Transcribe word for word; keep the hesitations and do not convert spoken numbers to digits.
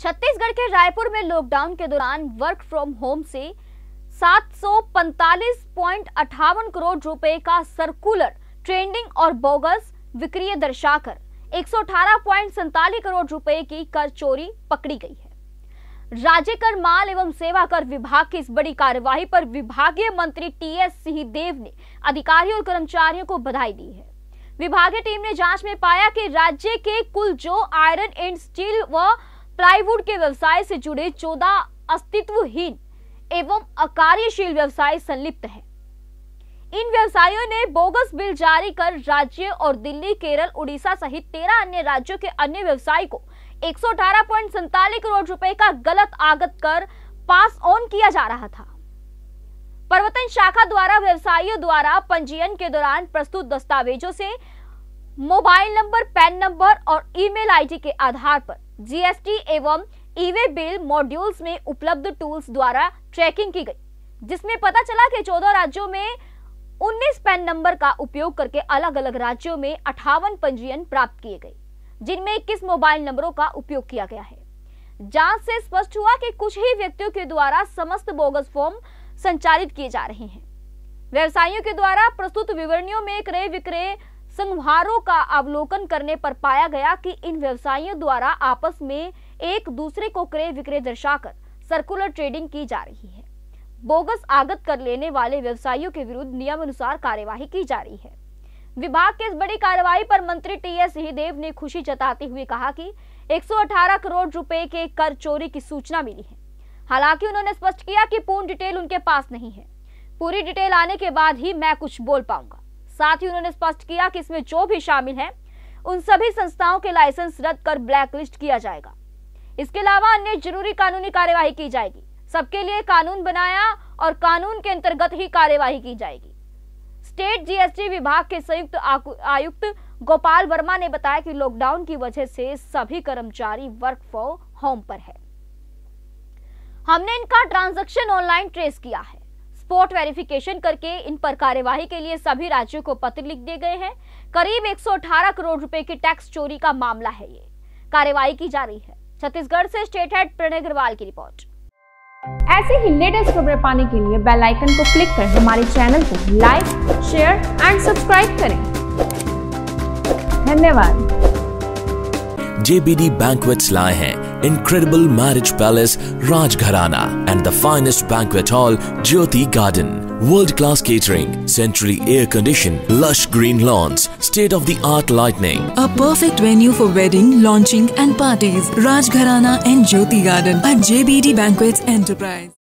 छत्तीसगढ़ के रायपुर में लॉकडाउन के दौरान वर्क फ्रॉम होम से सात सौ पैंतालीस पॉइंट अट्ठावन करोड़ रुपए का सर्कुलर ट्रेंडिंग और बोगस विक्रिय दर्शाकर एक सौ अठारह पॉइंट सैंतालीस करोड़ रुपए की कर चोरी पकड़ी गई है। राज्य कर माल एवं सेवा कर विभाग की इस बड़ी कार्यवाही पर विभागीय मंत्री टी एस सिंहदेव ने अधिकारियों और कर्मचारियों को बधाई दी है। विभागीय टीम ने जांच में पाया कि राज्य के कुल जो आयरन एंड स्टील व प्लाईवुड के व्यवसाय से जुड़े चौदह अस्तित्वहीन एवं अकार्यशील व्यवसाय संलिप्त हैं। इन व्यवसायियों ने बोगस बिल जारी कर राज्य और दिल्ली, केरल, उड़ीसा सहित तेरह अन्य राज्यों के अन्य व्यवसायी को एक सौ अठारह पॉइंट सैंतालीस करोड़ रुपए का गलत आगत कर पास ऑन किया जा रहा था। प्रवर्तन शाखा द्वारा व्यवसायियों द्वारा पंजीयन के दौरान प्रस्तुत दस्तावेजों से मोबाइल नंबर, पैन नंबर और ईमेल आईडी के आधार पर जी एस टी एवं ई-वे बिल मॉड्यूल्स में उपलब्ध टूल्स द्वारा ट्रैकिंग की गई, जिसमें पता चला कि चौदह राज्यों में उन्नीस पैन नंबर का उपयोग करके अलग अलग राज्यों में अट्ठावन पंजीयन प्राप्त किए गए, जिनमें इक्कीस मोबाइल नंबरों का उपयोग किया गया है। जांच से स्पष्ट हुआ कि कुछ ही व्यक्तियों के द्वारा समस्त बोगस फॉर्म संचालित किए जा रहे हैं। व्यवसायियों के द्वारा प्रस्तुत विवरणियों में क्रय विक्रय संभारों का अवलोकन करने पर पाया गया कि इन व्यवसायियों द्वारा आपस में एक दूसरे को क्रय विक्रय दर्शाकर सर्कुलर ट्रेडिंग की जा रही है। बोगस आगत कर लेने वाले व्यवसायियों के विरुद्ध नियमानुसार कार्यवाही की जा रही है। विभाग की इस बड़ी कार्यवाही पर मंत्री टी एस सिंहदेव ने खुशी जताते हुए कहा कि एक सौ अठारह करोड़ रुपए के कर चोरी की सूचना मिली है। हालांकि उन्होंने स्पष्ट किया कि पूर्ण डिटेल उनके पास नहीं है। पूरी डिटेल आने के बाद ही मैं कुछ बोल पाऊंगा। साथ ही उन्होंने स्पष्ट किया कि इसमें जो भी शामिल हैं, उन सभी संस्थाओं के लाइसेंस रद्द कर ब्लैकलिस्ट किया जाएगा। इसके अलावा अन्य जरूरी कानूनी कार्यवाही की जाएगी। सबके लिए कानून बनाया और कानून के अंतर्गत ही कार्यवाही की जाएगी। स्टेट जी एस टी विभाग के संयुक्त आयुक्त गोपाल वर्मा ने बताया कि लॉकडाउन की वजह से सभी कर्मचारी वर्क फ्रॉम होम पर है। हमने इनका ट्रांजैक्शन ऑनलाइन ट्रेस किया है। स्पॉट वेरिफिकेशन करके इन पर कार्यवाही के लिए सभी राज्यों को पत्र लिख दिए गए हैं। करीब एक सौ अठारह करोड़ रुपए की टैक्स चोरी का मामला है। ये कार्यवाही की जा रही है। छत्तीसगढ़ से स्टेट हेड प्रणय अग्रवाल की रिपोर्ट। ऐसे ही लेटेस्ट खबरें पाने के लिए बेल आइकन को क्लिक कर हमारे चैनल को लाइक, शेयर एंड सब्सक्राइब करें। धन्यवाद। J B D Banquets लाए हैं Incredible Marriage Palace Rajgharana and the finest banquet hall Jyoti Garden. World-class catering, centrally air-conditioned, lush green lawns, state-of-the-art lighting. A perfect venue for wedding, launching and parties. Rajgharana and Jyoti Garden at J B D Banquets Enterprise.